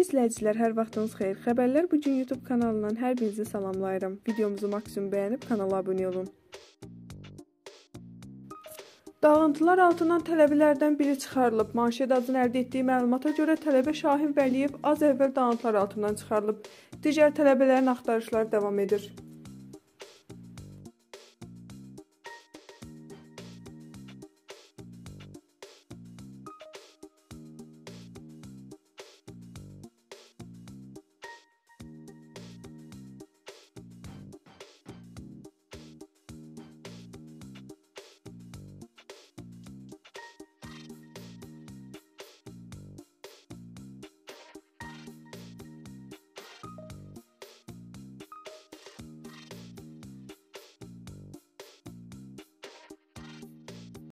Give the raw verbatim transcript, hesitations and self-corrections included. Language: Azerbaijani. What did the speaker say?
izləyicilər, hər vaxtınız xeyir. Xəbərlər bugün YouTube kanalından hər birinizi salamlayıram. Videomuzu maksimum bəyənib kanala abunə olun. Dağıntılar altından tələbələrdən biri çıxarılıb. Manşet adının əldə etdiyi məlumata görə tələbə Şahin Vəliyev az əvvəl dağıntılar altından çıxarılıb. Digər tələbələrin axtarışları davam edir.